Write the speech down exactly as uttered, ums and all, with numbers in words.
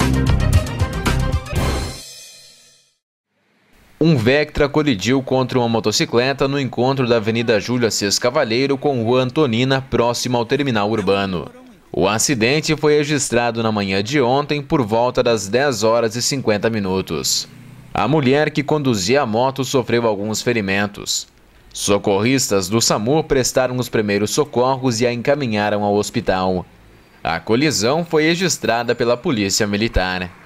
Um Vectra colidiu contra uma motocicleta no encontro da Avenida Júlio Assis Cavaleiro com Rua Antonina, próximo ao terminal urbano. O acidente foi registrado na manhã de ontem por volta das dez horas e cinquenta minutos. A mulher que conduzia a moto sofreu alguns ferimentos. Socorristas do SAMU prestaram os primeiros socorros e a encaminharam ao hospital. A colisão foi registrada pela Polícia Militar.